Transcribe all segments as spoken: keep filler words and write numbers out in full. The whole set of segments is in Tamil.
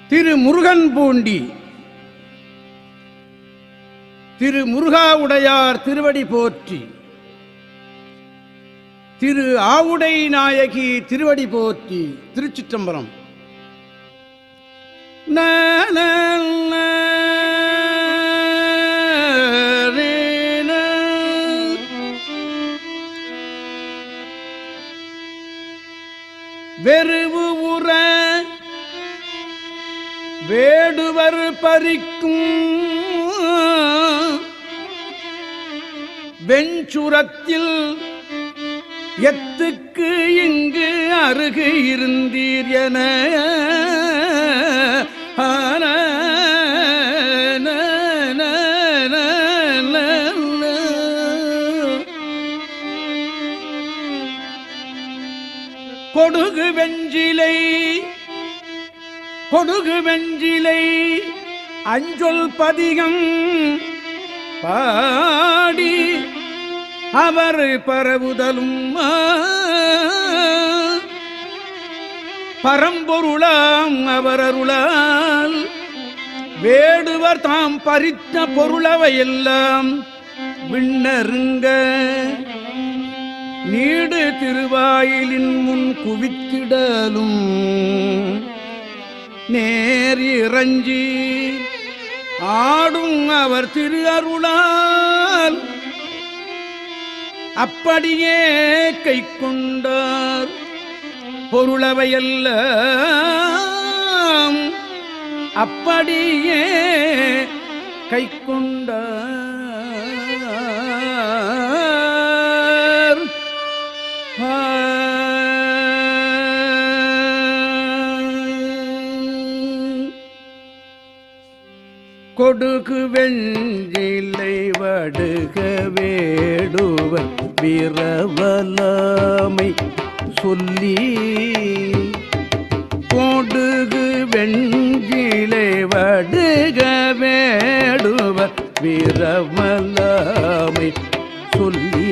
திரு முருகன் பூண்டி திரு முருகா உடையார் திருவடி போற்றி, திரு ஆவுடை நாயகி திருவடி போற்றி. திருச்சிற்றம்பலம். வெறுவு உற வேடுவர் பறிக்கும் வெஞ்சுரத்தில் எத்துக்கு இங்கு அருகு இருந்தீர் என கொடுகு வெஞ்சிலை கொடுகு வெஞ்சிலை அஞ்சொல் பதிகம் பாடி அவர் பரவுதலும் பரம்பொருளாம் அவர் அருளால் வேடுவர் தாம் பறித்த பொருளவையெல்லாம் விண்ணருங்க நீடு திருவாயிலின் முன் குவித்திடலும் நேர் இறஞ்சி ஆடும் அவர் திரு அருளால் அப்படியே கை கொண்டார் பொருளவையெல்லாம் அப்படியே கை கொண்டார். கொடுகு வெஞ்சிலை வடுக வேடுவர் விரவலாமை சொல்லி கொடுகு வெஞ்சிலை வடுக வேடுவர் விரவலாமை சொல்லி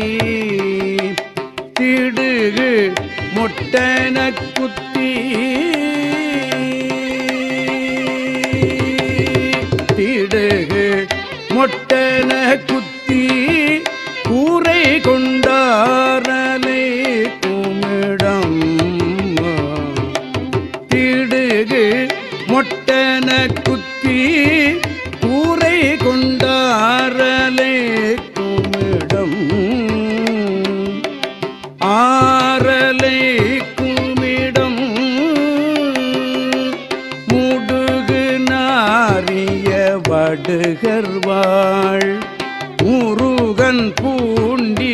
திடுகு மொட்டன குத்தி திடுகு மொட்டன குத்தி கூரை கொண்டாரலே குமிடம் திடுகு மொட்டன குத்தி கூரை கொண்டாரலே குமிடம் ஆரலை குமிடம் முடுகு நாரிய வடுகர்வாள் முருகன் பூண்டி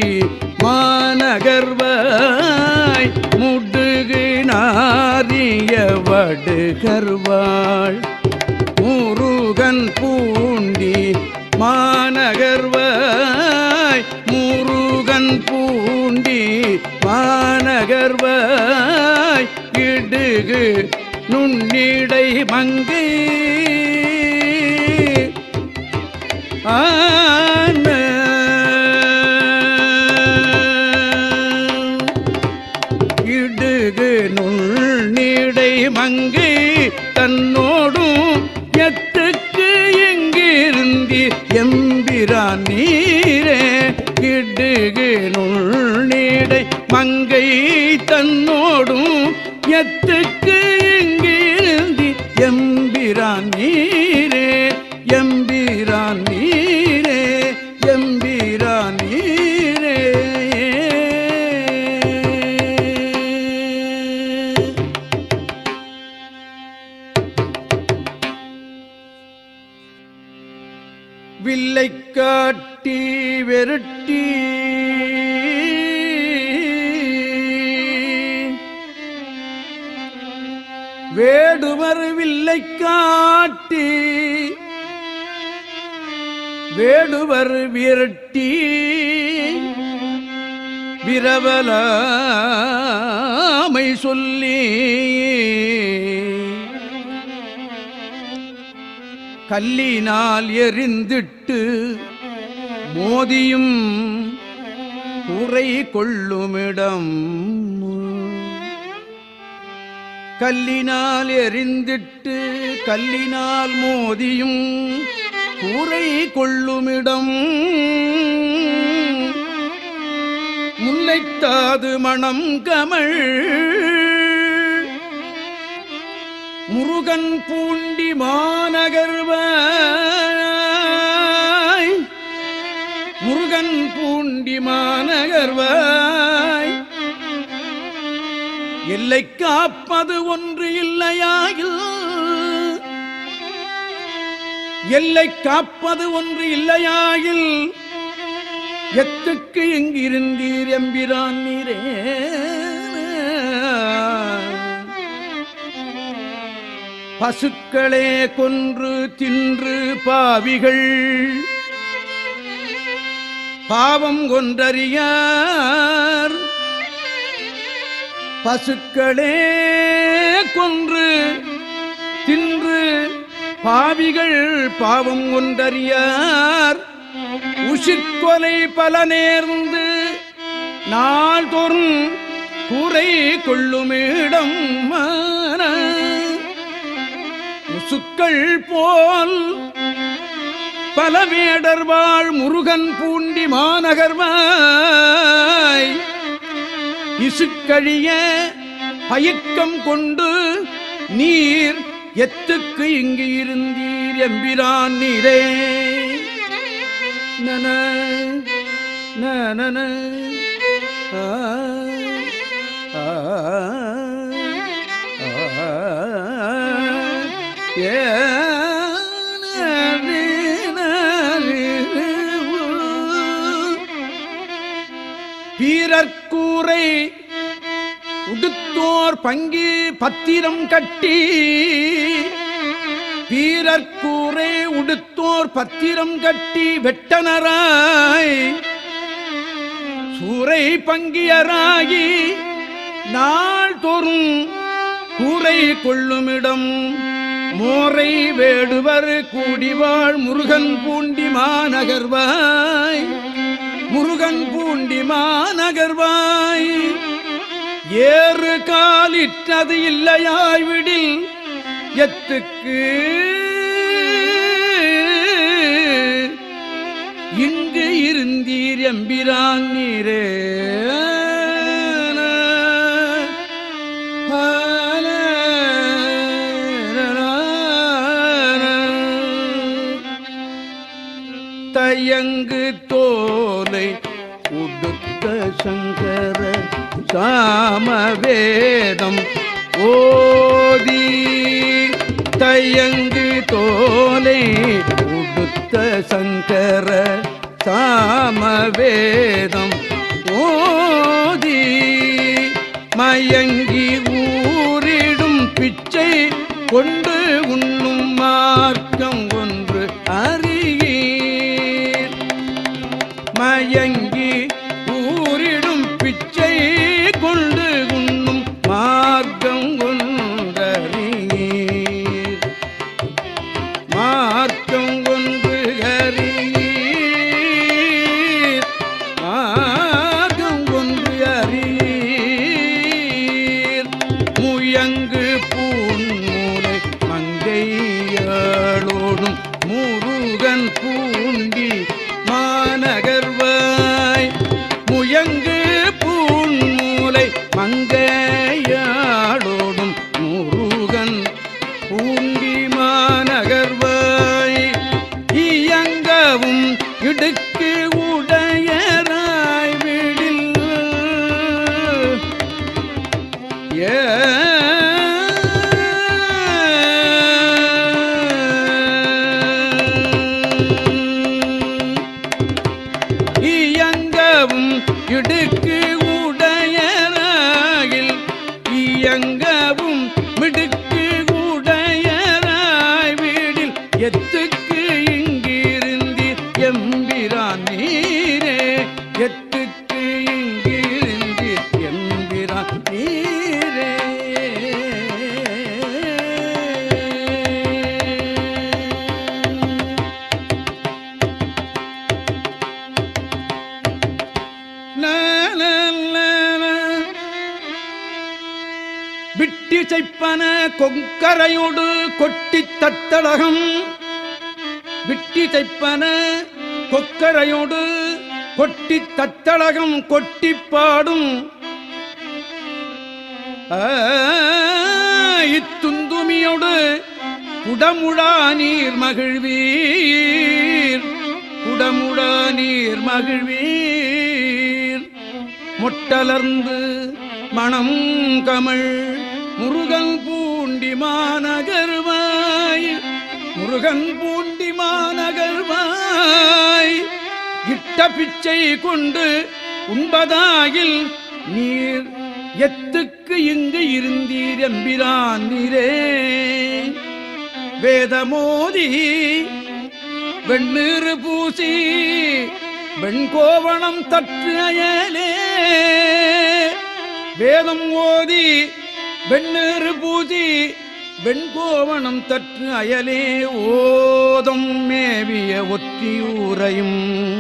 மாநகர்வாய் முடுகு நாரிய வடுகர்வாள் முருகன் பூண்டி மாநகர்வாய் முருகன் பூண்டி மாநகர்வாய் இடுகு நுண்ணிடை மங்கை ஆன இடுகு நுண்ணிடை மங்கை தன்னோடும் எத்துக்கு எங்கிருந்தி எம்பிரான் நீரே இடுகு நுண்ணிடை மங்கை தன்னோடும் எத்துக்கு எங்கிருந்தி எம்பிரான் நீரே எம்பிரான் நீரே எம்பிரான் நீரே. வில்லை காட்டி வெருட்டி வேடுவர் வில்லை காட்டி வேடுவர் விரட்டி விரவலாமை சொல்லி கல்லினால் எரிந்திட்டு மோதியும் குறை கொள்ளுமிடம் கல்லினால் எரிந்திட்டு கல்லினால் மோதியும் கூரை கொள்ளுமிடம் முல்லைத்தாது மணம் கமழ் முருகன் பூண்டி மாநகர்வாய் முருகன் பூண்டி மாநகர்வாய் எல்லை காப்பது ஒன்று இல்லையாயில் எல்லை காப்பது ஒன்று இல்லையாயில் எத்துக்கு எங்கிருந்தீர் எம்பிரான் நீரே பசுக்களே கொன்று தின்று பாவிகள் பாவம் கொன்றறியார் பசுக்களே கொன்று தின்று பாவிகள் பாவம் கொன்றறியார் உசிற்கொலை பல நேர்ந்து நாள்தோறும் கூரை கொள்ளுமிடம் முசுக்கள் போல் பல வேடர்வாள் முருகன் பூண்டி மாநகர்வாய் இசுக்கழிய பயக்கம் கொண்டு நீர் எத்துக்கு இங்கு இருந்தீர் எம்பிரான் நீரே நன நன ஆ ஆ ஏ பீரற்கூரை உடுத்தோர் பங்கி பத்திரம் கட்டி பீரற்கூரை உடுத்தோர் பத்திரம் கட்டி வெட்டனராய் சூரை பங்கியராகி நாள்தோறும் கூரை கொள்ளுமிடம் மோரை வேடுவர் கூடிவாள் முருகன் பூண்டி மாநகர்வாய் முருகன் பூண்டி மாநகர்வாய் ஏறு காலிற்றது இல்லையாய் விடில் எத்துக்கு இங்கு இருந்தீர் எம்பிரான் நீரே தயங்கு தோலை உடுத்த சங்கர சாமவேதம் ஓதி தயங்கு தோலை உடுத்த சங்கர சாமவேதம் ஓதி மயங்கி ஊரிடும் பிச்சை கொண்டு உண்ணும் மார்க்கம் ஒன்று அறியீர் மயங்கி ஊரிடும் பிச்சை கொண்டு உண்ணும் மார்க்கம் ஒன்றறியீர் மார்க்கம் ஒன்று அறியீர் மார்க்கம் ஒன்று அறியீர் முயங்கு பூன்மூலை மங்கையாளோ செய்ப்பன கொங்கரையோடு கொட்டித் தத்தடகம் விட்டி செய்ப்பன கொக்கரையோடு கொட்டித் தத்தடகம் கொட்டிப் பாடும் இத்துந்துமியோடு குடமுழா நீர் மகிழ்வீர் குடமுழா நீர் மகிழ்வீர் மொட்டலர்ந்து மணம் கமழ் முருகன் பூண்டி மாநகர்வாய் முருகன் பூண்டி மாநகர்வாய் இட்ட பிச்சை கொண்டு உண்பதாயில் நீர் எத்துக்கு இங்கு இருந்தீர் எம்பிரான் நீரே வேதமோதி வெண்ணீறு பூசி வெண்கோவணம் தற்று அயலே வேதம் ஓதி வெண்ணீறு பூசி வெண்கோவணம் தற்று அயலே ஓதம் மேவிய ஒற்றியூரையும்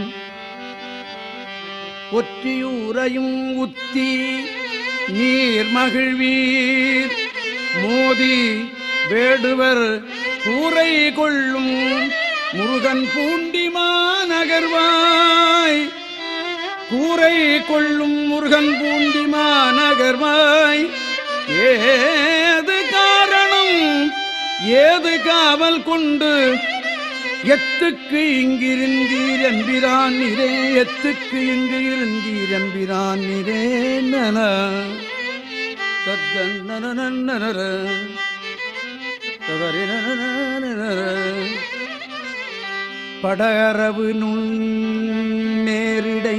ஒற்றியூரையும் உத்தி நீர் மகிழ்வீர் மோதி வேடுவர் கூரை கொள்ளும் முருகன் பூண்டி மாநகர்வாய் கூரை கொள்ளும் முருகன் பூண்டி மாநகர்வாய் ஏது காரணம் ஏது காவல் கொண்டு எத்துக்கு இங்கிருந்தீர் எம்பிரான் நீரே எத்துக்கு இங்கு இருந்தீர் எம்பிரான் நீரே நன தத்தன்னனனனனர படரவு நுண்ணேரிடை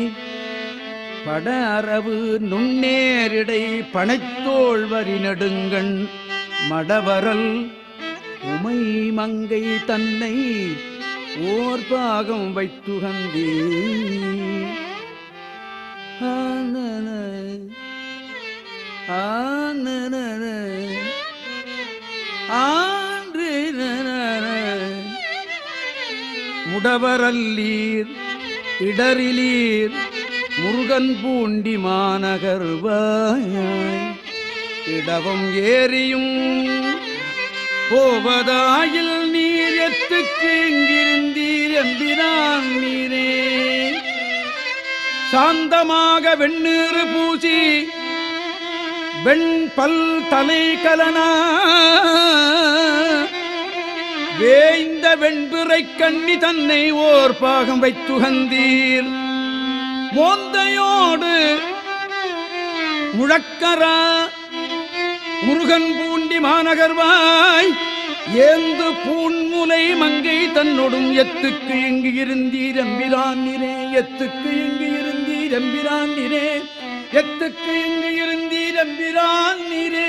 படரவு நுண்ணேரிடை பனைத்தோள் வரி நெடுங்கண் மடவரல் உமை மங்கை தன்னை ஓர் பாகம் வைத்துகந்தே ஆனன ஆனன ஆன்று முடவரல்லீர் இடரிலீர் முருகன் பூண்டி மாநகர்வாய் இடவம் ஏறியும் போவதாயில் நீர் எத்துக்கு இங்கிருந்தீர் எம்பிரான் நீரே சாந்தமாக வெண்ணீறு பூசி வெண் பல் தலை கலனா வேய்ந்த வெண்பிறை கண்ணி தன்னை ஓர் பாகம் வைத்துகந்தீர் மோந்தையோடு முழக்கரா முருகன் பூண்டி மாநகர்வாய் ஏந்து பூண்முலை மங்கை தன்னொடும் எத்துக்கு இங்கு இருந்தீர் எம்பிரான் நீரே எத்துக்கு இங்கு இருந்தீர் எம்பிரான் நீரே எத்துக்கு இங்கு இருந்தீர் எம்பிரான் நீரே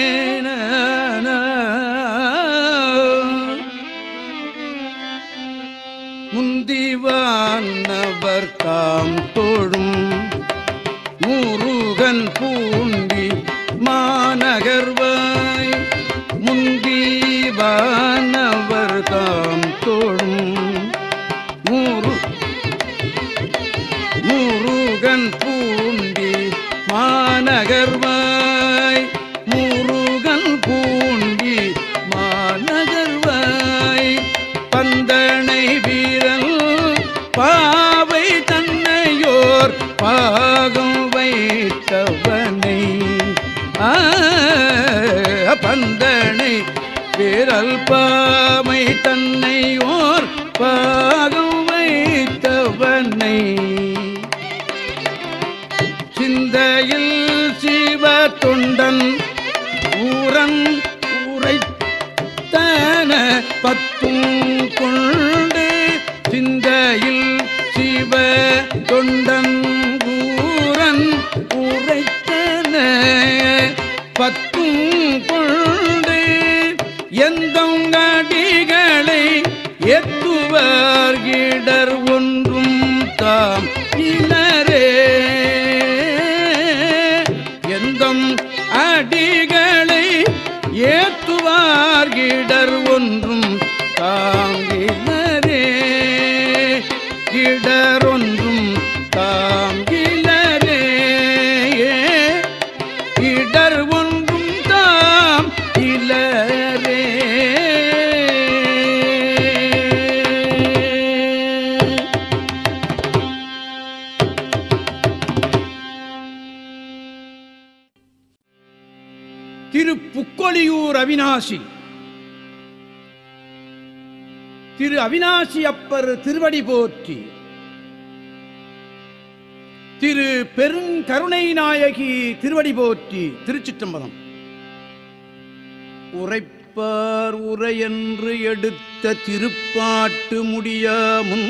முந்திவானவர் தாம் தோழும் முருகன் பூண்டி மாநகர்வாய் முந்திவானவர் தாம் தோழும் முரு முருகன் பூண்டி மாநகர்வாய் முருகன் பூண்டி மாநகர்வாய் பந்தனை வீரல் பாவை தன்னையோர் பாகம் வைத்தவனை பந்தனை வீரல் பாவை தன்னையோர் பாகம் வைத்தவனை சிந்தையில் சிவ தொண்டன் ஊரன் உரைத்தன பத்தும் கொண்டு சிந்தையில் சிவ தொண்டன் ஊரன் உரைத்தன பத்தும் கொண்டு எந்தம் அடிகளை எத்துவார் இடர் ஒன்றும் தாம் இனரே எந்தம் அடிகளை ஏத்துவார் இடர் ஒன்றும் தாங்கினரே இடரொன்றும் தாங்கினரே இடர் ஒன்றும் தாம் அவிநாசி. திரு அவிநாசி அப்பர் திருவடி போற்றி. திரு பெருங்கருணை நாயகி திருவடி போற்றி. திருச்சிற்றம்பலம். உரைப்பார் உரையென்று எடுத்த திருப்பாட்டு முடியாமுன்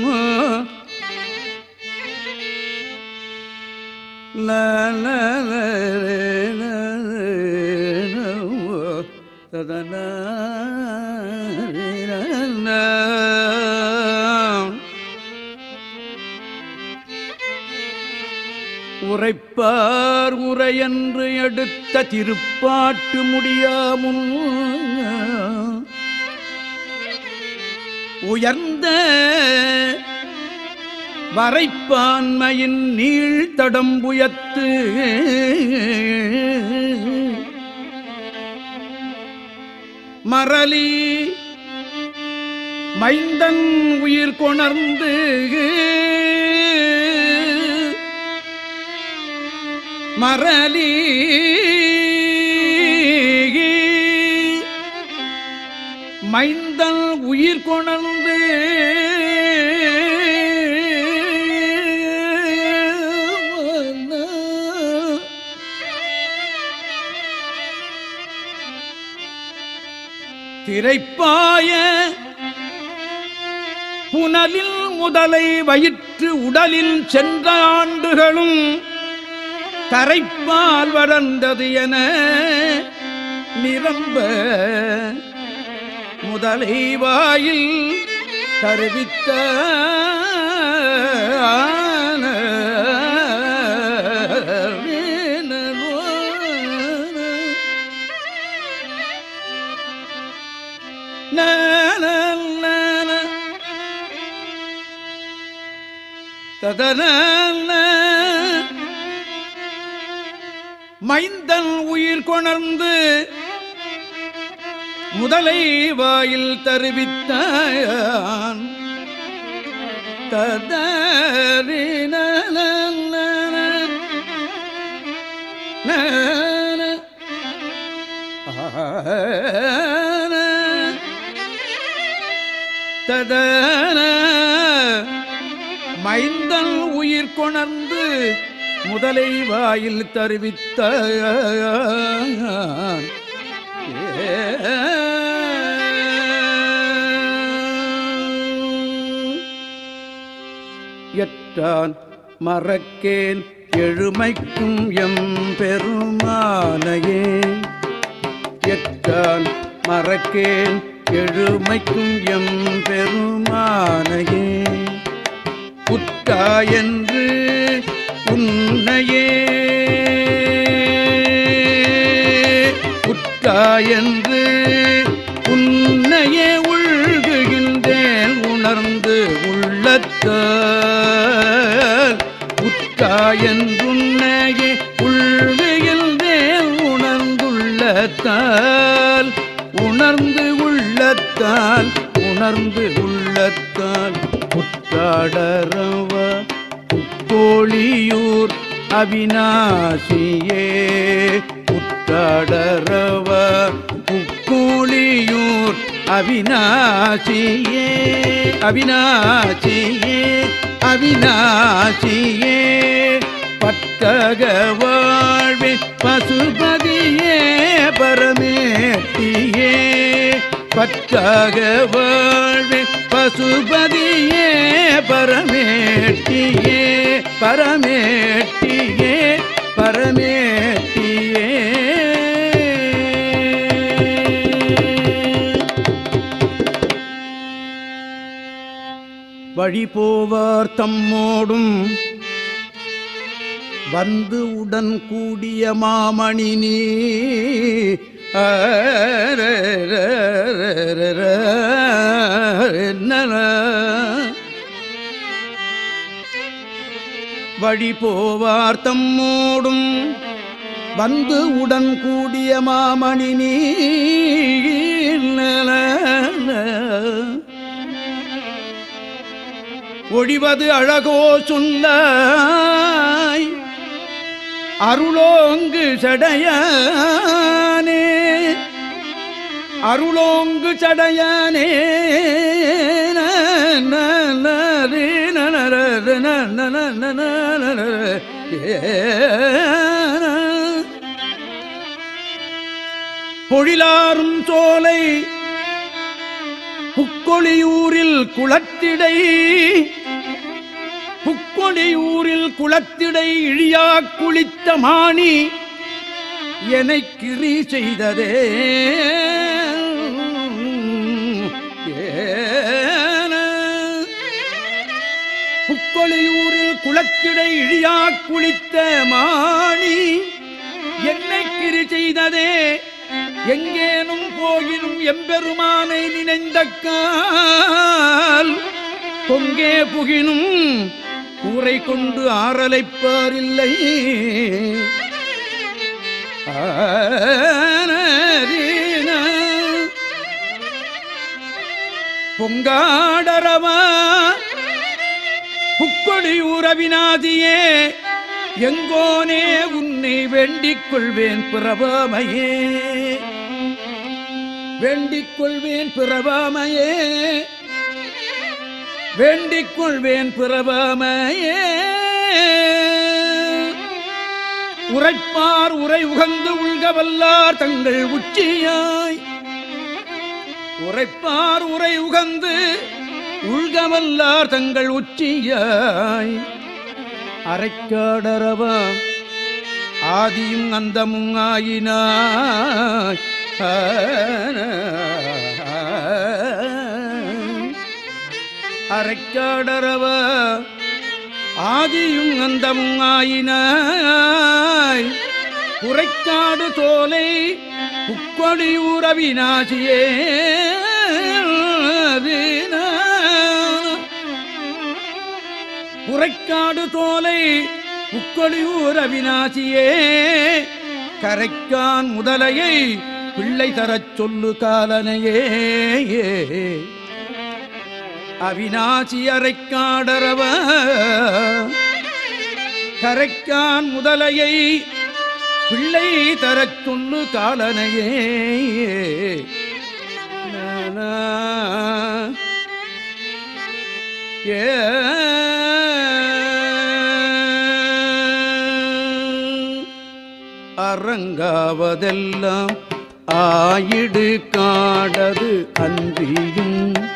ததன உரைப்பார் உரையென்று எடுத்த திருப்பாட்டு முடியாமுன் உயர்ந்த வரைப்பான்மையின் நீழ்தடம்புயத்து மரளி மைந்தன் உயிர் கொணர்ந்து மரளி மைந்தன் உயிர் கொணர்ந்து திரைப்பாய புனலில் முதலை வயிற்று உடலில் சென்ற ஆண்டுகளும் கரைப்பால் வளர்ந்தது என நிரம்ப முதலை வாயில் தருவித்த ததன மைந்தன் உயிர் கொணர்ந்து முதலை வாயில் தருவித்தான் ததறின ததன மைந்தன் உயிர் கொணர்ந்து முதலை வாயில் தருவித்தான் எட்டான் மறக்கேன் எழுமைக்கும் எம் பெருமானையே. எட்டான் மறக்கேன் எழுமைக்கும் எம் பெருமானையே. புத்தா என்று உன்னையே புத்தா என்று உன்னையே உள்குகின்றேன் உணர்ந்து உள்ளத்தால். புத்தா என்றுன்னையே உள்குகின்றேன் உணர்ந்துள்ளத்தால். உணர்ந்து உள்ளத்தால் உணர்ந்து உள்ளத்தால். புற்றாடரவ புக்கோழியூர் அவிநாசியே. புற்றாடரவ புக்கோழியூர் அவிநாசியே. அவிநாசியே அவிநாசியே. பத்தக வாழ்வே பசுபதியே பரமேட்டியே. பத்தக வாழ்வே பசுபதியே பரமேட்டியே. பரமேட்டியே பரமேட்டியே. வழி போவார் தம்மோடும் வந்து உடன் கூடிய மாமணி நீ. வழி போவார் தம்மோடும் வந்து உடன் கூடிய மாமணி நீ. ஒழிவது அழகோ சொல்லாய் அருளோங்கு சடையானே. அருளோங்கு சடையானே பொழிலாரும் சோலை புக்கொழியூரில் குளத்திடை புக்கொழியூரில் குளத்திடை இழியா குளித்த மாணி என்னைக் கிரி செய்ததே புக்கொழியூரில் குளத்திடை இழியா குளித்த மாணி என்னைக் கிரி செய்ததே எங்கேனும் போயினும் எம்பெருமானை நினைந்தக்கால் பொங்கே புகினும் கூரை கொண்டு ஆறலைப்பாரில்லை பொங்காடரவா புக்கொழியூர் அவிநாதியே எங்கோனே உன்னை வேண்டிக் கொள்வேன் பிறவாமையே வேண்டிக் கொள்வேன் பிறவாமையே வேண்டிக் கொள்வேன் பிறவாமையே உரைப்பார் உரை உகந்து உள்கவல்லார் தங்கள் உச்சியாய் உரைப்பார் உரை உகந்து உள்கவல்லார் தங்கள் உச்சியாய் அரைக்காடரவா ஆதியும் அந்தமும் ஆயினாய் அரைக்காடரவா ஆதியும் அந்தமும் ஆயினாய் குறைக்காடு தோலை புக்கொழியூர் அவிநாசியே குறைக்காடு தோலை புக்கொழியூர் அவிநாசியே கரைக்கான் முதலையை பிள்ளை தரச் சொல்லு காலனையே அவிநாசி அரைக்காடரவ கரைக்கான் முதலையை பிள்ளை தரச் சொல்லு காலனையே ஏ அரங்காவதெல்லாம் ஆயிடு காடது அன்றியும்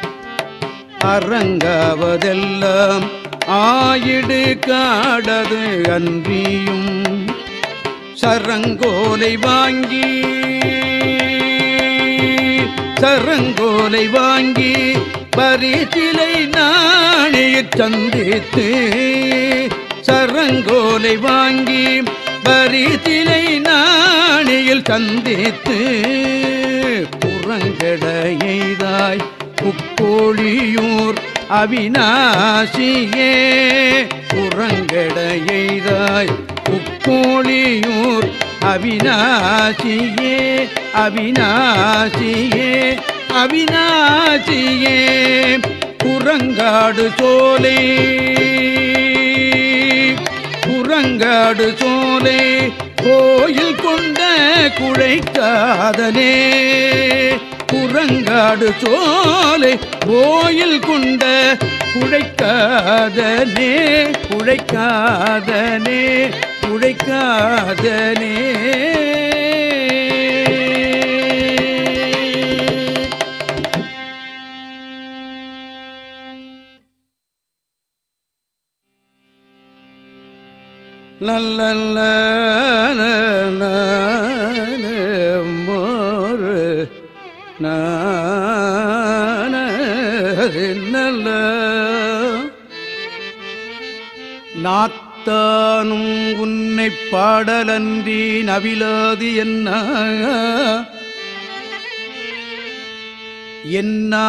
அரங்காவதெல்லாம் ஆயிடு காடது அன்றியும் சரங்கோலை வாங்கி சரங்கோலை வாங்கி பரிசிலை நாணயச் சந்தித்து சரங்கோலை வாங்கி பரிசிலை நாணியில் சந்தித்து புறங்கடையதாய் புக்கொழியூர் அவிநாசியே புறங்கடையதாய் புக்கொழியூர் அவிநாசியே அவிநாசியே அவிநாசியே புறங்காடு சோலை புறங்காடு சோலை கோயில் கொண்ட குழைக்காதனே புறங்காடு சோலை கோயில் கொண்ட குழைக்காதனே குழைக்காதனே குழைக்காதனே லல்லல்ல மோரு நல்ல நாத்தானும் உன்னை பாடலன்றி நவிலாது என்ன என்னா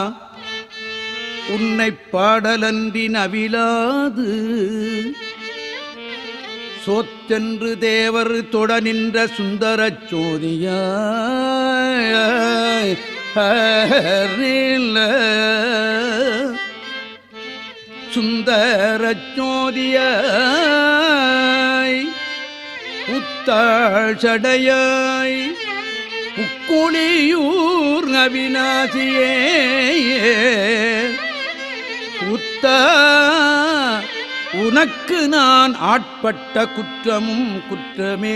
உன்னை பாடலன்றி நவிலாது சோத்தென்று தேவர் தொட நின்ற சுந்தரச் சோதியாய் சுந்தரச் சோதியாய் உத்தாள் சடையாய் புக்குழியூர் அவிநாசியே உத்தா உனக்கு நான் ஆட்பட்ட குற்றமும் குற்றமே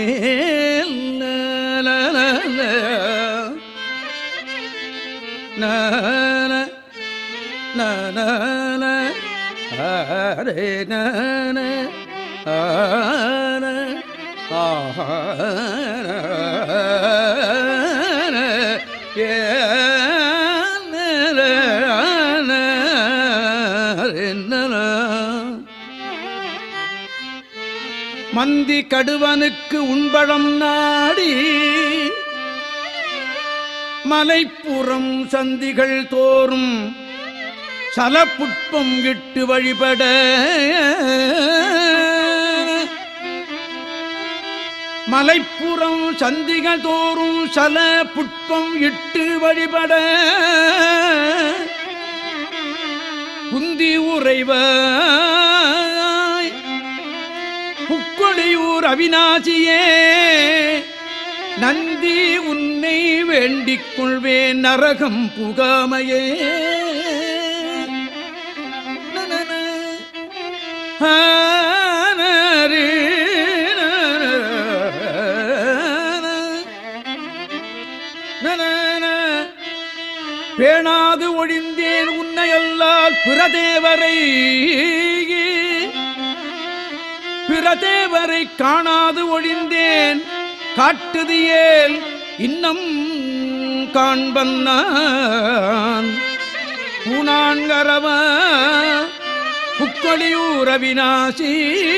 நன நன ஹரே நன ஆன ஏ மந்தி கடுவனுக்கு உண்பழம் நாடி மலைப்புறம் சந்திகள் தோறும் சலப்புட்பம் இட்டு வழிபட மலைப்புறம் சந்திகள் தோறும் சல புட்பம் இட்டு வழிபட குந்தி உறைவாய் புக்கொழியூர் அவிநாசியே நந்தி உன்னை வேண்டிக் கொள்வேன் நரகம் புகாமையே பேணாது ஒழிந்தேன் உன்னையல்லால் பிரதேவரை பிரதேவரை காணாது ஒழிந்தேன் காட்டுதியேல் இன்னம் காண்பன்னான் பூனான்கரவ புக்கொழியூர் அவிநாசி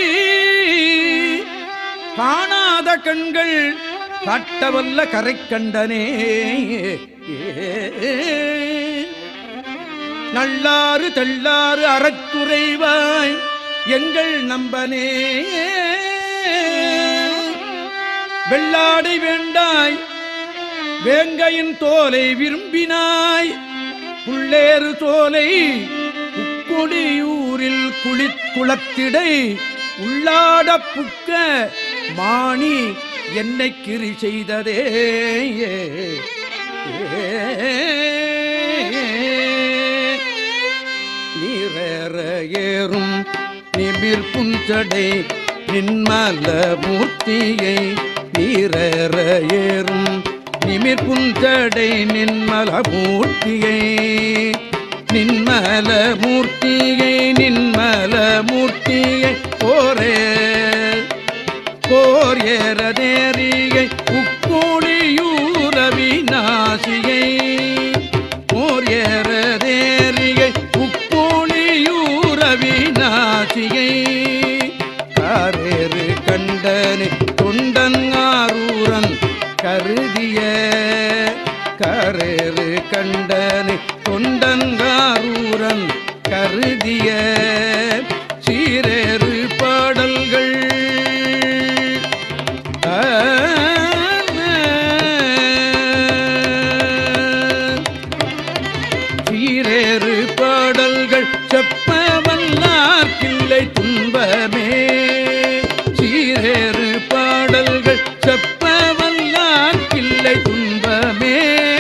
காணாத கண்கள் காட்டவல்ல கரை கண்டனே நல்லாறு தெள்ளாறு அறத்துறைவாய் எங்கள் நம்பனே வெள்ளாடை வேண்டாய் வேங்கையின் தோலை விரும்பினாய் புள்ளேறு தோலை உக்குடியூரில் குளிக்குளத்திடை உள்ளாட புக்க மாணி என்னை கிரி செய்ததே நீரேற ஏறும் நிமிர் புஞ்சடை நின்மல மூர்த்தியை நீரேற ஏறும் நிமிர் புஞ்சடை நின்மல மூர்த்தியை நின்மல மூர்த்தியை நின்மல மூர்த்தியை போரே போர் ஏறதேரியை உக்குழியூர் அவிநாசியை போர் ஏறதேரியை உக்குழியூர் அவிநாசியை காரேறு கண்டனே தொண்டன் ஆரூரன் கருதிய கரேறு கண்டனே தொண்டன் ஆரூரன் கருதிய சீரேறு பாடல்கள் சீரேறு பாடல்கள் செப்பவல்லார்க்கில்லை துன்பமே சீரேறு பாடல்கள் செப்பவல்லார்க்கில்லை துன்பமே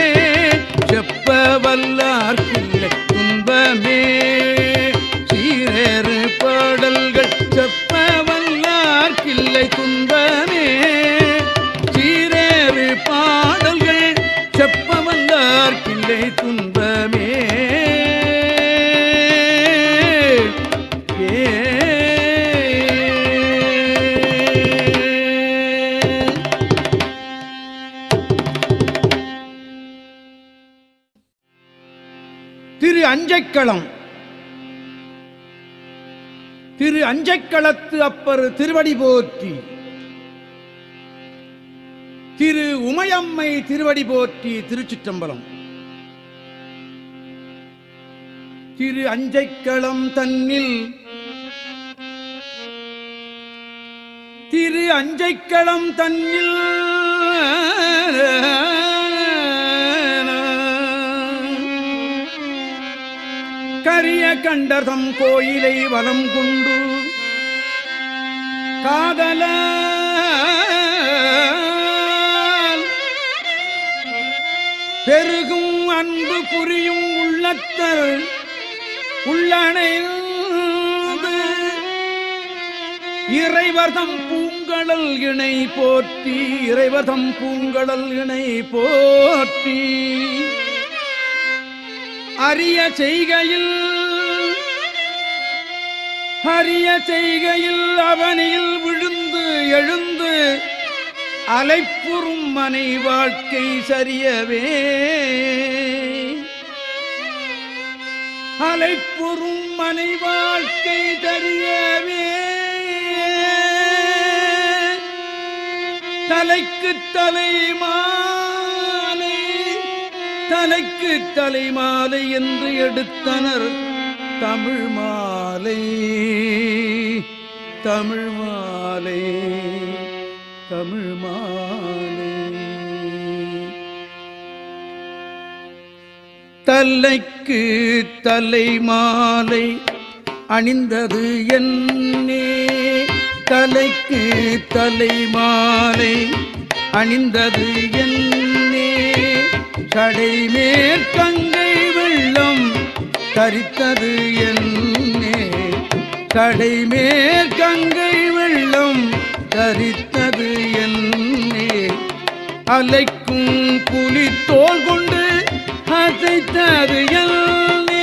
செப்பவல்லார்க்கில்லை துன்பமே சீரேறு பாடல்கள் செப்பவல்லார்க்கில்லை துன்பமே சீரேறு பாடல்கள் செப்பவல்லார்க்கில்லை துன்பமே திரு அஞ்சைக்களம் திரு அஞ்சைக்களத்து அப்பர் திருவடி போற்றி திரு உமையம்மை திருவடி போற்றி திருச்சிற்றம்பலம் திரு அஞ்சைக்களம் தன்னில் திரு அஞ்சைக்களம் தன்னில் கரிய கண்டதம் கோயிலை வலம் கொண்டு காதல பெருகும் அன்பு புரியும் உள்ளத்தர் உள்ளணைந்து இறைவர்தம் பூங்கடல் இணை போற்றி இறைவர்தம் பூங்கடல் இணை போற்றி அரிய செய்கையில் அரிய செய்கையில் அவனில் விழுந்து எழுந்து அலைப்புறும் மனை வாழ்க்கை சரியவே அலைப்புறும் மனை வாழ்க்கை சரியவே தலைக்கு தலை மாலை தலைக்கு தலை மாலை என்று எடுத்தனர் தமிழ் மாலை தமிழ் மாலை தமிழ் மாலை தலைக்கு தலை மாலை அணிந்தது என்னே தலைக்கு தலை மாலை அணிந்தது என்னே கடை மேற்கங்கை வெள்ளம் தரித்தது என்னே கடை மேற்கங்கை வெள்ளம் தரித்தது என்னே அலைக்கும் புலி தோல் கொண்டு அசைத்தது என்னே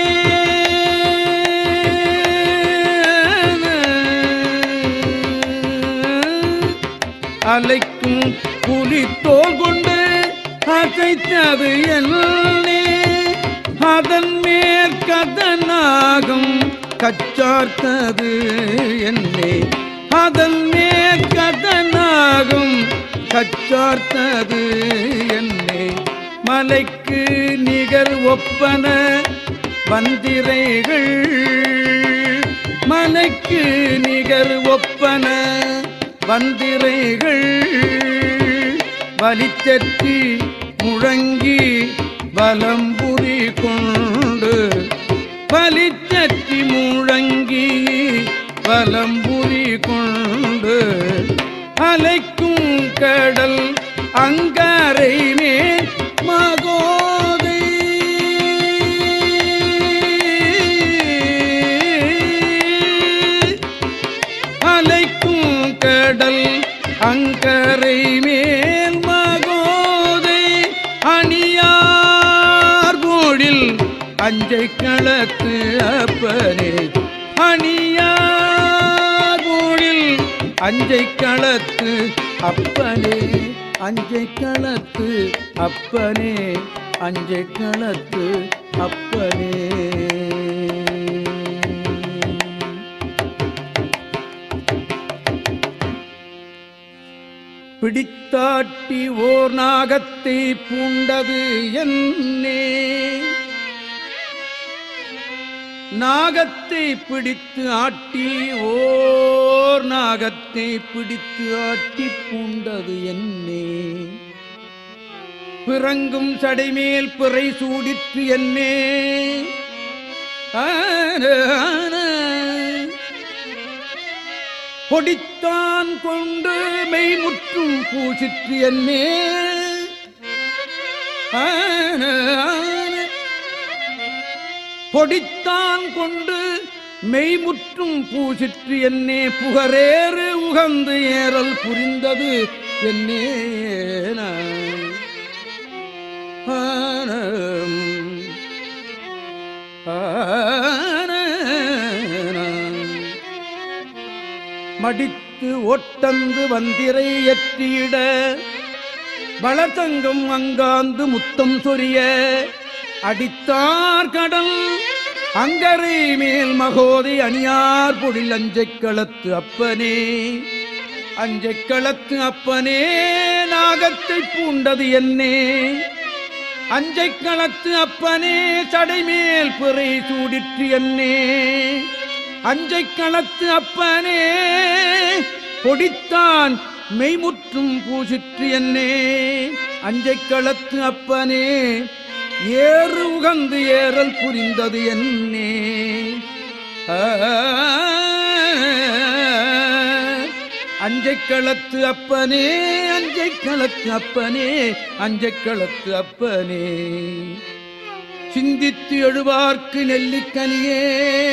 அலைக்கும் புலி தோல் கொண்டு அசைத்தது என்னே அதன் மேற்கதனாகும் கச்சார்த்தது என்னே அதன் மேற்கதனாகும் கச்சார்த்தது என்னே மலைக்கு நிகர் ஒப்பன வந்திரைகள் மலைக்கு நிகர் ஒப்பன வந்திரைகள் வலித்தற்றி முழங்கி வலம்புரி கொண்டு வலித்தற்றி முழங்கி வலம்புரி கொண்டு அலைக்கும் கடல் அங்காரை மேல் மகோதை அலைக்கும் கடல் அங்கரை மேல் மகோதை அணியார் போழில் அஞ்சை களத்து அப்பனே அணியார் போழில் அஞ்சை களத்து அப்பனே அஞ்சை களத்து அப்பனே அஞ்சை களத்து அப்பனே பிடித்தாட்டி ஓர் நாகத்தை பூண்டது என்னே நாகத்தை பிடித்து ஆட்டி ஓர் நாகத்தை பிடித்து ஆட்டி பூண்டது என்னே பிறங்கும் சடைமேல் பிறை சூடிற்று என்னே பொடித்தான் கொண்டு மெய்முற்றும் பூசிற்று என்னே பொடித்தான் கொண்டு மெய்முற்றும் பூசிற்று என்னே புகரேறு உகந்து ஏறல் புரிந்தது என்னே மடித்து ஒட்டந்து வந்திரை எற்றியிட வளர்த்தங்கம் அங்காந்து முத்தம் சொரிய அடித்தார் கடல் அங்கரை மேல் மகோதை அணியார் பொழில் அஞ்சை களத்து அப்பனே அஞ்சை களத்து அப்பனே நாகத்தை பூண்டது என்னே அஞ்சை களத்து அப்பனே சடைமேல் பிறை சூடிற்று என்னே அஞ்சை களத்து அப்பனே பொடித்தான் மெய்முற்றும் பூசிற்று என்னே அஞ்சை களத்து அப்பனே ஏறு உகந்து ஏறல் புரிந்தது என்னே அஞ்சைக்களத்து அப்பனே அஞ்சைக்களத்து அப்பனே அஞ்சைக்களத்து அப்பனே சிந்தித்து எழுவார்க்கு நெல்லிக்கனியே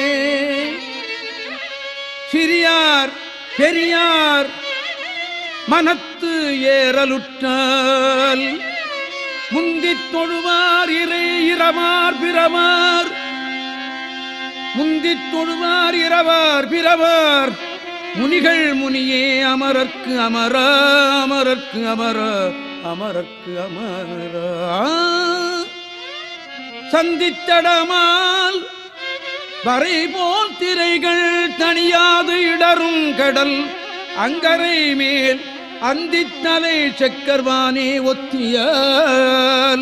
சிறியார் பெரியார் மனத்து ஏறலுற்றால் முந்தித் தொழுவார் இறை இரவார் பிறவார் முந்தித் தொழுவார் இரவார் பிறவார் முனிகள் முனியே அமரர்க்கு அமர அமரர்க்கு அமர அமரர்க்கு அமர சந்தித்தடமால் வரை போல் திரைகள் தனியாது இடரும் கடல் அங்கரை மேல் அந்தித்தலை சக்கர்வானே ஒத்தியால்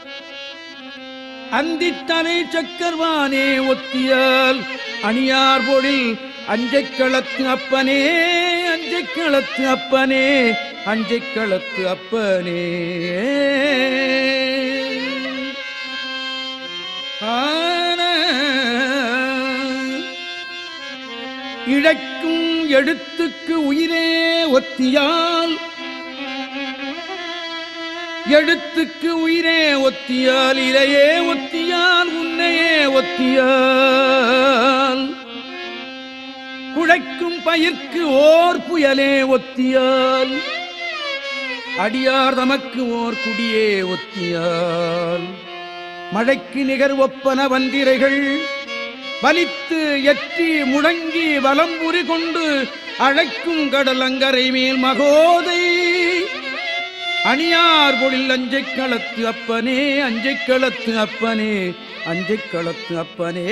அந்தித்தலை சக்கர்வானே ஒத்தியால் அணியார் பொழில் அஞ்சைக்களத்து அப்பனே அஞ்சைக்களத்து அப்பனே அஞ்சைக்களத்து அப்பனே இழைக்கும் எழுத்துக்கு உயிரே ஒத்தியால் எழுத்துக்கு உயிரே ஒத்தியால் இலையே ஒத்தியால் உன்னையே ஒத்தியால் குழைக்கும் பயிர்க்கு ஓர் புயலே ஒத்தியால் அடியார் தமக்கு ஓர் குடியே ஒத்தியால் மழைக்கு நிகர் ஒப்பன வந்திரைகள் வலித்து எற்றி முழங்கி வலம்புரி கொண்டு அழைக்கும் கடல் அங்கரை மேல் மகோதை அணியார் பொழில் அஞ்சைக்களத்து அப்பனே அஞ்சைக்களத்து அப்பனே அஞ்சைக்களத்து அப்பனே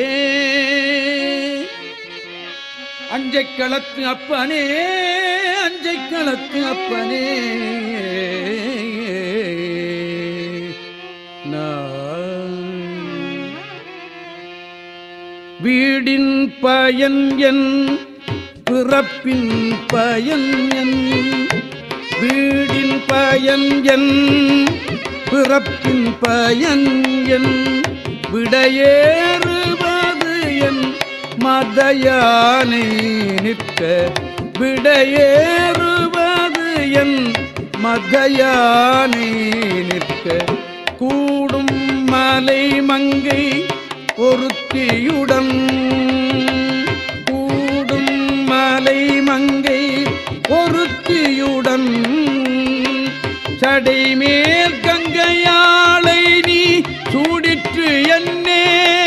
அஞ்சைக்களத்து அப்பனே அஞ்சைக்களத்து அப்பனே வீடின் பயன் என் பிறப்பின் பயன் என் வீடின் பயன் என் பிறப்பின் பயன் என் விடையேறுவது என் மதயானை நிற்க விடையேறுவது என் மதயானை நிற்க கூடும் மலை மங்கை ஒருத்தியுடன் கூடும் மலை மங்கை ஒருத்தியுடன் சடைமேல் கங்கையாளை நீ சூடிற்று என்னே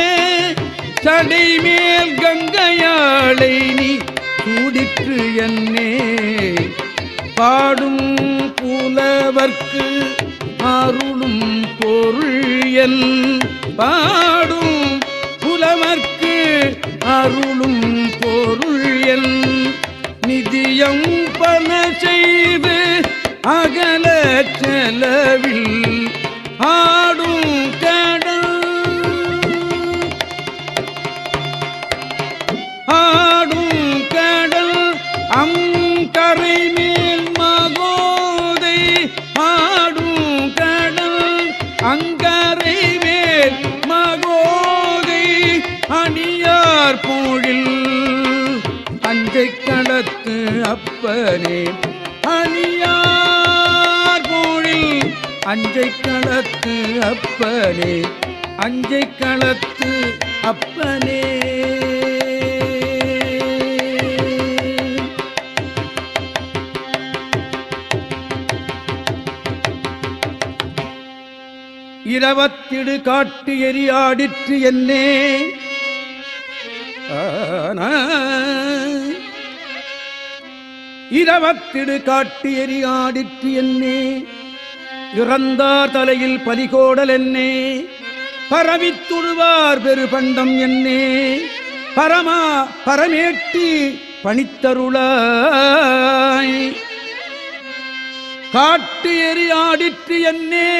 சடைமேல் கங்கையாளை நீ சூடிற்று என்னே பாடும் புலவர்க்கு அருளும் பொருள் என் பாடும் புலவர்க்கு அருளும் பொருள் என் நிதியம் பல செய்து அகல செலவில் ஆடும் கடல் ஆடும் கடல் அங்கரை மேல் மகோதை ஆடும் கடல் அங்கரை மேல் மகோதை அணியார் பொழில் அஞ்சைக்களத்து அப்பனே அணியார் பொழில் அஞ்சைக்களத்து அப்பனே அஞ்சைக்களத்து அப்பனே இரவத்திடு காட்டு எரியாடிற்று என்னே இரவத்திடு காட்டு எரியாடிற்று என்னே இறந்தார் தலையில் பலிகோடல் என்னே பரவித்துழுவார் பெரு பண்டம் என்னே பரமா பரமேட்டி பணித்தருளாய் காட்டு எரியாடிற்று என்னே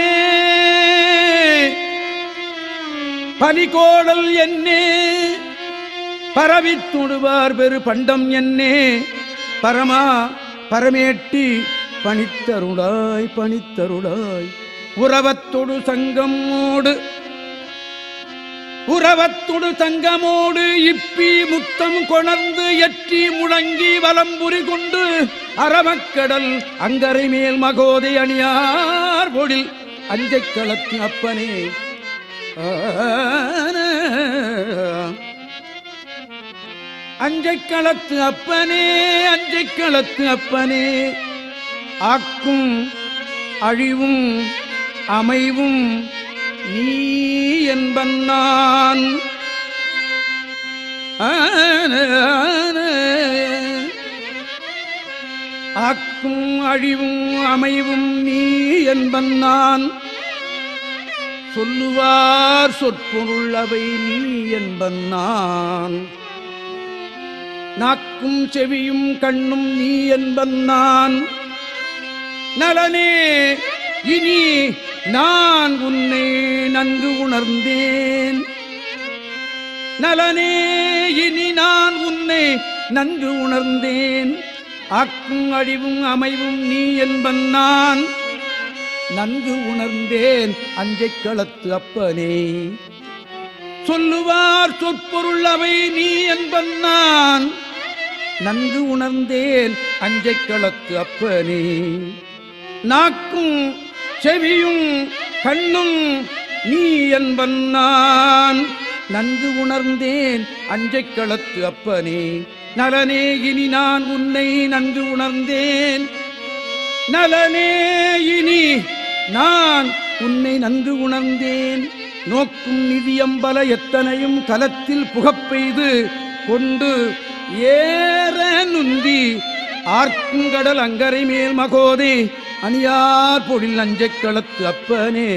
பலிகோடல் என்னே பரவித்துடுவார் பெரு பண்டம் என்னே பரமா பரமேட்டி பணித்தருளாய் பணித்தருளாய் உறவத்தொடு சங்கமோடு உறவத்துடு தங்கமோடு இப்பி முத்தம் கொணர்ந்து எற்றி முழங்கி வலம்புரி கொண்டு அறமக்கடல் அங்கரை மேல் மகோதை அணியார் பொழில் அஞ்சைக் களத்து அப்பனே. அஞ்சைக் களத்து அப்பனே, அஞ்சைக் களத்து அப்பனே, ஆக்கும் அழிவும் அமைவும் நீ என்பன் நான். ஆக்கும் அழிவும் அமைவும் நீ என்பன் நான். சொல்லுவார் சொற்பொருள் அவை நீ என்பன் நான். நாக்கும் செவியும் கண்ணும் நீ என்பன் நான். நலனே இனி நான் உன்னை நன்கு உணர்ந்தேன். நலனே இனி நான் உன்னை நன்கு உணர்ந்தேன். ஆக்கும் அழிவும் அமைவும் நீ என்பன் நான். நன்கு உணர்ந்தேன் அஞ்சைக் களத்து அப்பனே. சொல்லுவார் சொற்பொருள் அவை நீ என்பன் நான். நன்கு உணர்ந்தேன் அஞ்சைக் களத்து அப்பனே. நாக்கும் செவியும் கண்ணும் நீ என்பன் நான். நன்கு உணர்ந்தேன் அஞ்சைக் களத்து அப்பனே. நலனே இனி நான் உன்னை நன்கு உணர்ந்தேன். நலனே இனி நான் உன்னை நன்கு உணர்ந்தேன். நோக்கும் நிதியம்பல எத்தனையும் கலத்தில் புகப்பெய்து கொண்டு ஏற நுந்தி ஆர்க்குங்கடல் அங்கரை மேல் மகோதே அணியார் பொழில் அஞ்சைக் களத்து அப்பனே.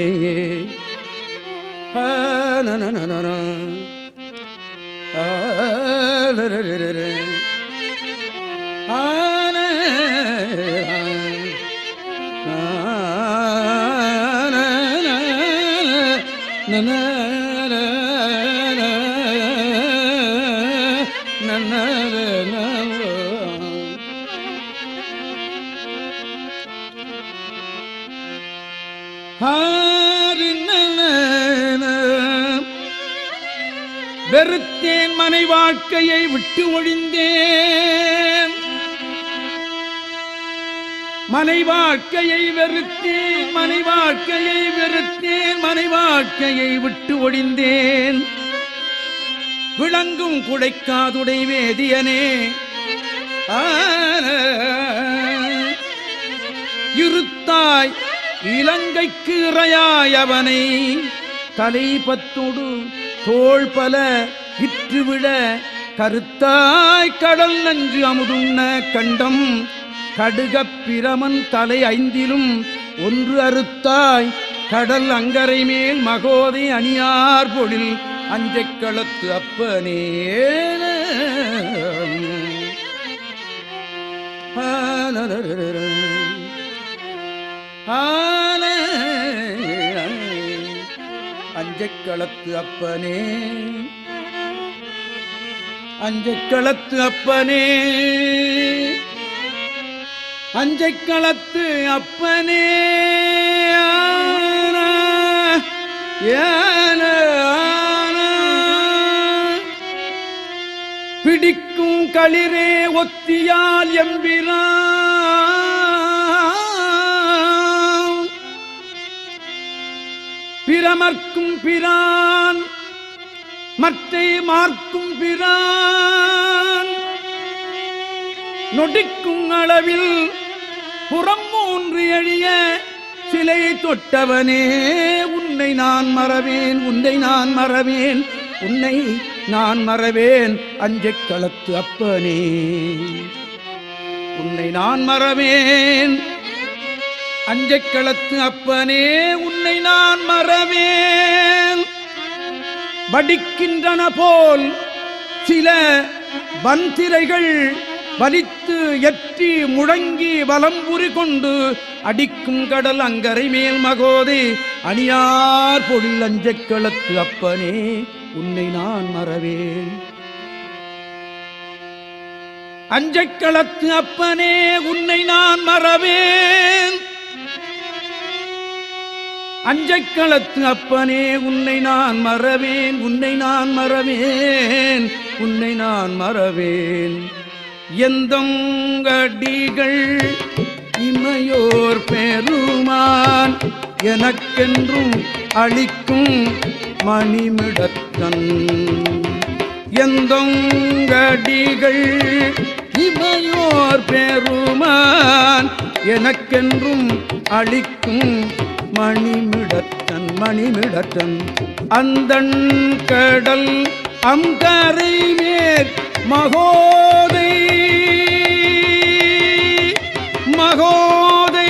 வெறுத்தேன் மனை வாழ்க்கையை விட்டு ஒழிந்தேன். மனை வாழ்க்கையை வெறுத்தேன், மனை வாழ்க்கையை வெறுத்தேன், மனை வாழ்க்கையை விட்டு ஒழிந்தேன். விளங்கும் குடைக்காதுடை வேதியனே, இருத்தாய் இலங்கைக்கு இறையாய் அவனை தலை பத்தோடு தோள் பல விற்றுவிட கருத்தாய் கடல் நஞ்சு அமுதுண்ண கண்டம் கடுகப் பிரமன் தலை ஐந்திலும் ஒன்று அறுத்தாய் கடல் அங்கரை மேல் மகோதை அணியார் பொழில் அஞ்சைக் களத்து அப்பனே. அஞ்சைக் களத்து அப்பனே, அஞ்சைக் களத்து அப்பனே, அஞ்சைக் களத்து அப்பனே. பிடிக்கும் களிரே ஒத்தியால் எம்பிரான், பிரமர்க்கும் பிரான் மற்றை மார்க்கும் பிரான், நொடிக்கும் அளவில் புறம் மூன்று எழிய சிலை தொட்டவனே. உன்னை நான் மறவேன், உன்னை நான் மறவேன், உன்னை நான் மறவேன் அஞ்சைக் களத்து அப்பனே. உன்னை நான் மறவேன் அஞ்சைக் களத்து அப்பனே, உன்னை நான் மறவேன். வடிக்கின்றன போல் சில வந்திரைகள் வலித்து எற்றி முழங்கி வலம்புரி கொண்டு அடிக்கும் கடல் அங்கரை மேல் மகோதே அணியார் பொழில் அஞ்சைக் களத்து அப்பனே. உன்னை நான் மறவேன் அஞ்சைக் களத்து அப்பனே, உன்னை நான் மறவேன். அஞ்சைக்களத்து அப்பனே உன்னை நான் மறவேன், உன்னை நான் மறவேன், உன்னை நான் மறவேன். எந்தங்கடிகள் இமையோர் பெருமான் எனக்கென்றும் அளிக்கும் மணிமிடத்தன். எந்தங்கடிகள் இமையோர் பெருமான் எனக்கென்றும் அளிக்கும் மணிமிடத்தன், மணிமிடத்தன். அந்தண் கடல் அங்கரை மேற் மகோதை, மகோதை.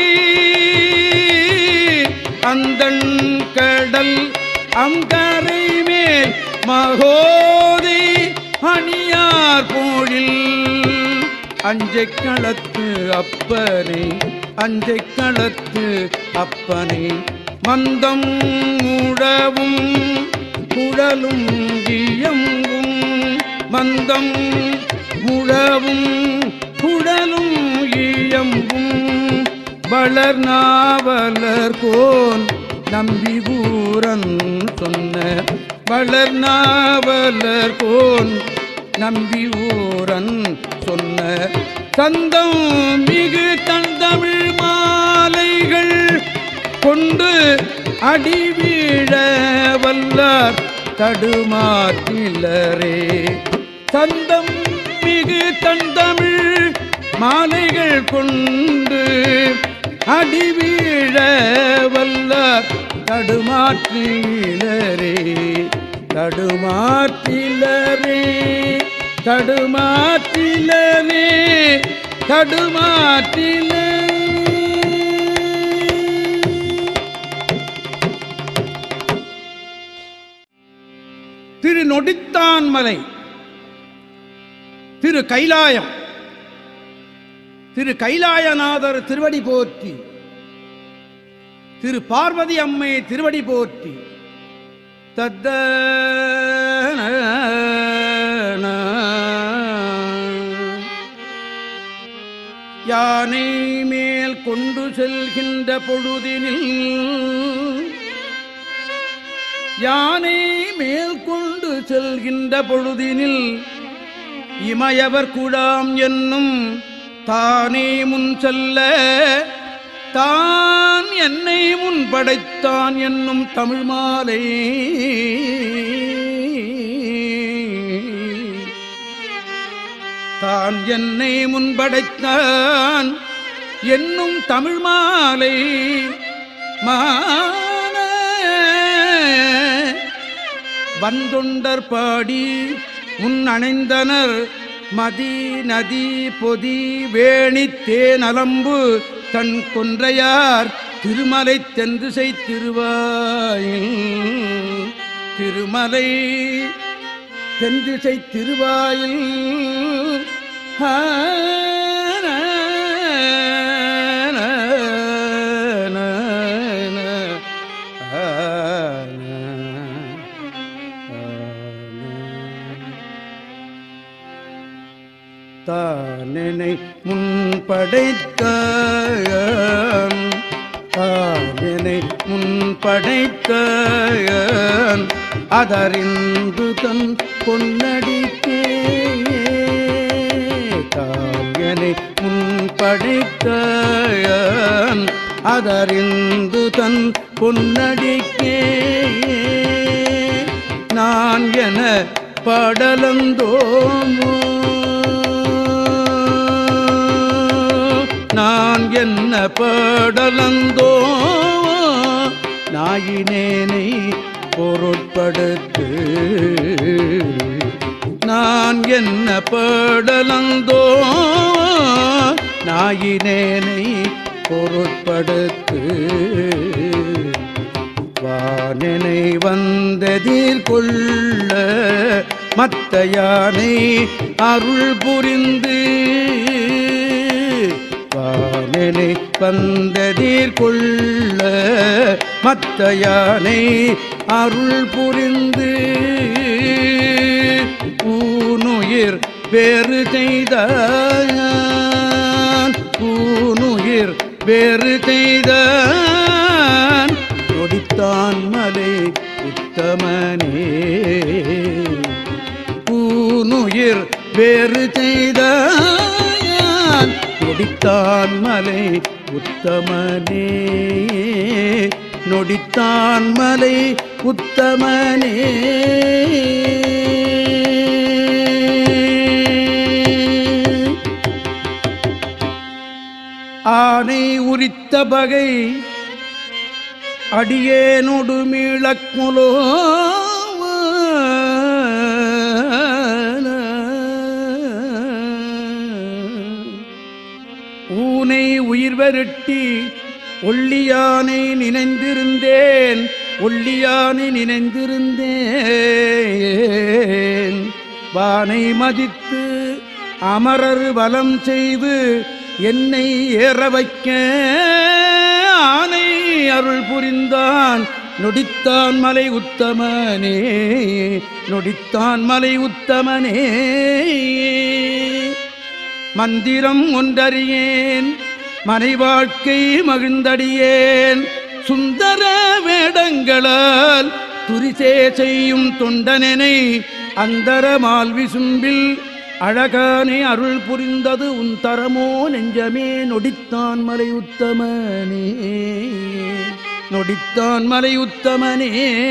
அந்தண் கடல் அங்கரை மேல் மகோதை அணியார் போழில். அஞ்சைக்களத்து அப்பனே, அஞ்சைக்களத்து அப்பனே. மந்தம் உழவும் குழலும் இயம்பும், மந்தம் உழவும் குழலும் இயம்பும். வளர் நாவலர் கோன் நம்பி ஊரன் சொன்ன, வளர் நாவலர் கோன் நம்பி ஊரன் சொன்ன. தந்தம் மிகு தந்தமிழ் மாலைகள் கொண்டு அடிவீழ வல்லார் தடுமாற்றிலரே. தந்தம் மிகு தந்தமிழ் மாலைகள் கொண்டு அடிவீழ வல்லார் தடுமாற்றிலரே, தடுமாற்றிலரே, தடுமாற்றிலரே, தடுமாற்றிலரே. திரு நொடித்தான் மலை, திரு கைலாயம், திரு கைலாயநாதர் திருவடி போற்றி, திரு பார்வதி அம்மை திருவடி போற்றி. தத்த யானை மேல் கொண்டு செல்கின்ற பொழுதினில், யானை மேல் கொண்டு செல்கின்ற பொழுதினில் இமயவர் குழாம் என்னும் தானே முன் செல்ல, தான் என்னை முன் படைத்தான் என்னும் தமிழ் மாலை. தான் என்னை முன் படைத்தான் என்னும் தமிழ் மாலை. மான வந்தொண்டர் பாடி முன் அணைந்தனர் மதி நதி பொதி வேணி தேனலம்பு தன் கொன்றையார் திருமலை தென்திசை திருவாயில். திருமலை தென்திசை திருவாயில். தானெனை முன் படைத்தான், தானெனை முன் படைத்தான் அதறிந்து தன் பொன்னடிக்கே. தானெனை முன் படைத்தான் அதறிந்து தன் பொன்னடிக்கே. நான் என பாடலந்தோமோ, நான் என்ன பாடலந்தோ நாயினேனை பொருட்படுத்து. நான் என்ன பாடலந்தோ நாயினேனை பொருட்படுத்து. வானனை வந்ததில் கொள்ள மத்த யானை அருள் புரிந்து. வானனை வந்ததில் கொள்ள மத்த யானை அருள் புரிந்து. ஊனுயிர் வேறு செய்தான், ஊனுயிர் வேறு செய்தான் நொடித்த உத்தமனே பூனுயிர் வேறு செய்த நொடித்தான் மலை உத்தமனே நொடித்தான் மலை உத்தமனே ஆனை உரித்த பகை அடியேனொடு மீளக்குலோ ஊனை உயிர் வருட்டி ஒள்ளியானை நினைந்திருந்தேன் ஒள்ளியானை நினைந்திருந்தேன் வானை மதித்து அமரர் வலம் செய்து என்னை ஏற வைக்க ஆனை அருள் புரிந்தான் நொடித்தான் மலை உத்தமனே நொடித்தான் மலை உத்தமனே மந்திரம் ஒன்றறியேன் மனை வாழ்க்கை மகிழ்ந்தடியேன் சுந்தர வேடங்களால் துரிசே செய்யும் தொண்டனனை அந்தரமால் விசும்பில் அழகானே அருள் புரிந்தது உன் தரமோ நெஞ்சமே நொடித்தான் மலை உத்தமனே நொடித்தான் மலை உத்தமனே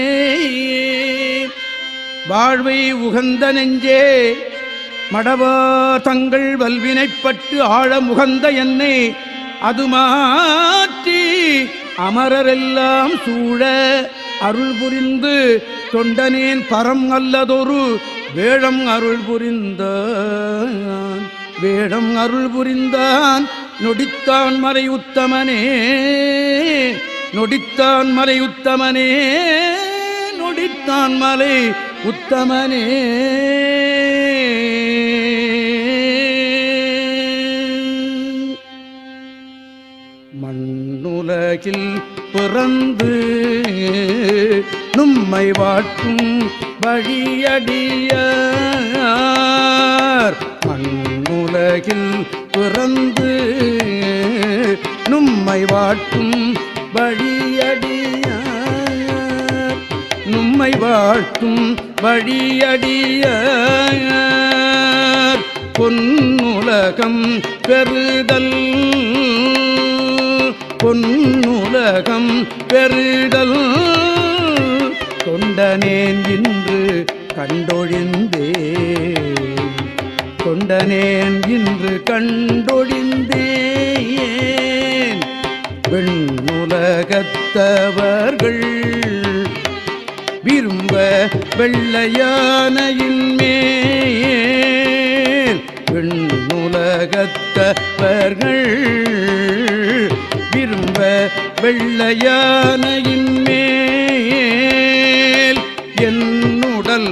வாழ்வை உகந்த நெஞ்சே மடவா தங்கள் வல்வினைப்பட்டு ஆழ முகந்த என்னை அது மாற்றி அமரரெல்லாம் சூழ அருள் புரிந்து தொண்டனேன் பரம் அல்லதொரு வேடம் அருள் புரிந்தான் வேடம் அருள் புரிந்தான் நொடித்தான் மலை உத்தமனே நொடித்தான் மலை உத்தமனே நொடித்தான் மலை உத்தமனே மண்ணுலகில் பிறந்து நும்மை வாட்டும் வழியடியார் மண்ணுலகில் பிறந்து நும்மை வாட்டும் வழியடியார் நும்மை வாட்டும் வழியடியார் பொன்னுலகம் பெறுதல் பொன்னுலகம் பெறுதல் தொண்டனேன் இன்று கண்டொழிந்தேன் தொண்டனேன் இன்று கண்டொழிந்தேன் வெண்ணுலகத்தவர்கள் விரும்ப வெள்ளையானையின் மேல் வெண்ணுலகத்தவர்கள் விரும்ப வெள்ளையானையின் மேல் என்னுடல்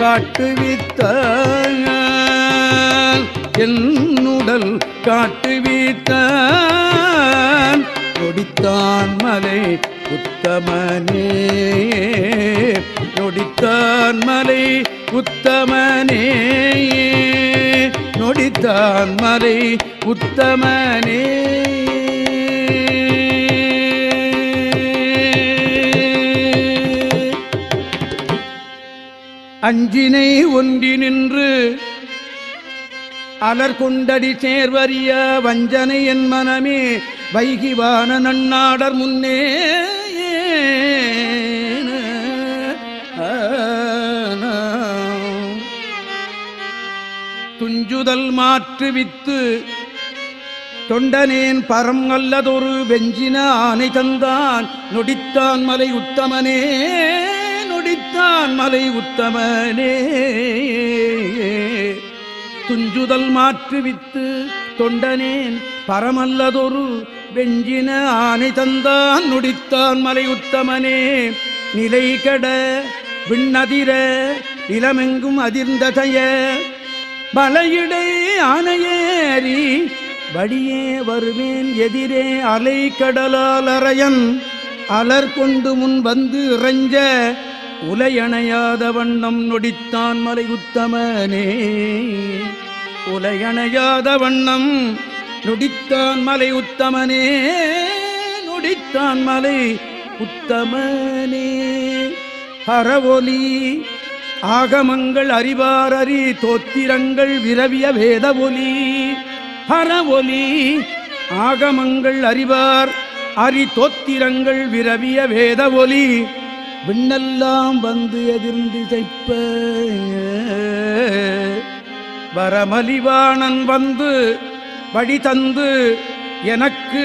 காட்டுவித்தான் என்னுடல் காட்டுவித்தான் நொடித்தான் மலை உத்தமனே நொடித்தான் மலை உத்தமனே நொடித்தான் மலை உத்தமனே அஞ்சினை ஒன்றி நின்று அலர் கொண்டடி சேர்வறிய வஞ்சனை என் மனமே வைகிவான நன்னாடர் முன்னே துஞ்சுதல் மாற்று வித்து தொண்டனேன் பரம் அல்லதொரு வெஞ்சின ஆனை தந்தான் நொடித்தான் மலை உத்தமனே நொடித்தான் மலை உத்தமனே துஞ்சுதல் மாற்றுவித்து தொண்டனேன் பரமல்லதொரு வெஞ்சின ஆனை தந்தான் நொடித்தான் மலை உத்தமனே நிலை கட விண்ணதிர நிலமெங்கும் அதிர்ந்ததைய மலையிடை ஆனையேறி வடியே வருவேன் எதிரே அலை கடலால் அரையன் அலர் கொண்டு முன் வந்து இறைஞ்ச உலையணையாத வண்ணம் நொடித்தான் மலை உத்தமனே உலையணையாத வண்ணம் நொடித்தான் மலை உத்தமனே நொடித்தான் மலை உத்தமனே ஹரவொலி ஆகமங்கள் அறிவாரறி தோத்திரங்கள் விரவிய வேத ஒலி. ஹரவொலி ஆகமங்கள் அறிவார் அரி தோத்திரங்கள் விரவிய வேத ஒலி. விண்ணெல்லாம் வந்து எதிர்ந்திசைப்ப வரமலிவாணன் வந்து வழி தந்து எனக்கு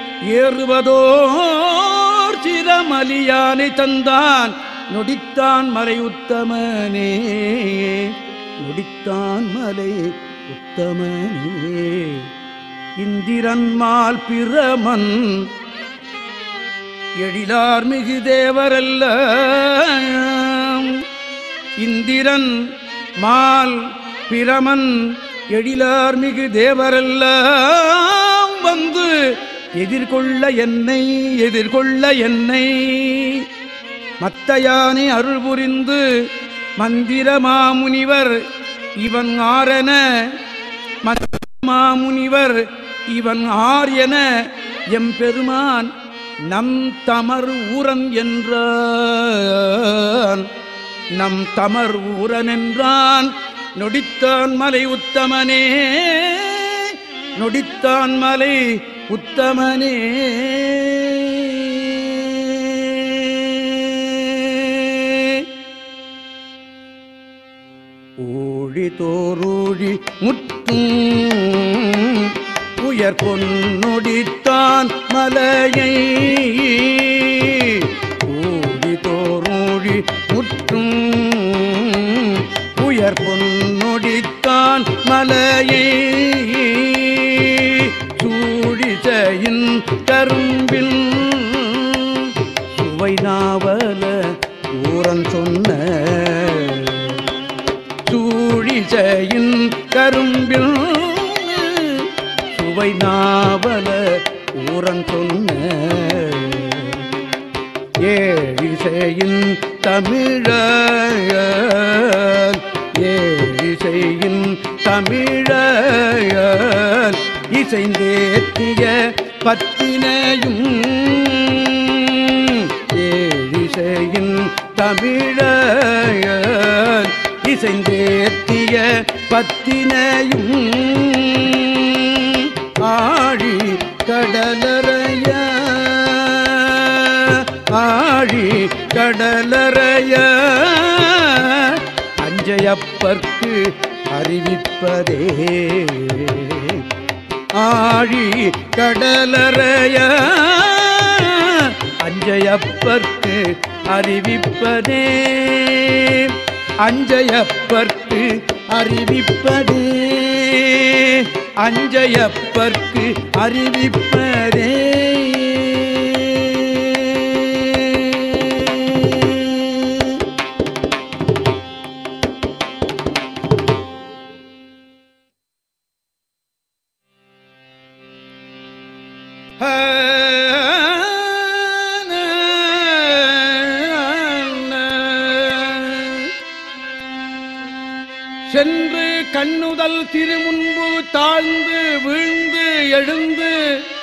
ஏறுவதோர் சிரமலியானை தந்தான் நொடித்தான் மலை உத்தமனே. நொடித்தான் மலை உத்தமனே. இந்திரன்மால் பிரமன் எழிலார் மிகு தேவரல்ல. இந்திரன் மால் பிரமன் எழிலார் மிகு தேவரெல்லாம் வந்து எதிர்கொள்ள என்னை எதிர்கொள்ள என்னை மத்தையானை அருள் புரிந்து மந்திர மாமுனிவர் இவன் ஆரென மாமுனிவர் இவன் ஆர் என எம்பெருமான் நம் தமர் ஊரன் என்றான். நம் தமர் ஊரன் என்றான். நொடித்தான் மலை உத்தமனே. நொடித்தான் மலை உத்தமனே. ஊழி தோரூழி முற்றும் உயர் பொன்னொடித்தான் மலையை. ஊழி தோரூழி முற்றும் உயர் பொன்னொடித்தான் மலையை. சூழிசையின் கரும்பில் சுவை நாவல ஊரன் சொன்ன. சூழிசையின் கரும்பில் சுவை நாவல ஊரன் சொன்ன. ஏழிசையின் தமிழன் ஏழிசையின் தமிழன் இசைந்தேத்திய பத்தினையும். ஏழிசையின் தமிழன் இசைந்தேத்திய பத்தினையும். ஆழி கடலறைய ஆழி கடலறைய அஞ்சையப்பர்க்கு அறிவிப்பதே. ஆழி கடலறைய அஞ்சையப்பர்க்கு அறிவிப்பதே. அஞ்சையப்பர்க்கு அறிவிப்பதே. அஞ்சையப்பர்க்கு அறிவிப்பதே. சென்று கண்ணுதல் திருமுன்பு தாழ்ந்து வீழ்ந்து எழுந்து.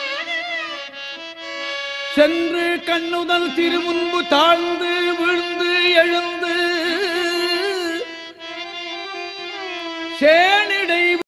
சென்று கண்ணுதல் திருமுன்பு தாழ்ந்து வீழ்ந்து எழுந்து. சேனிடை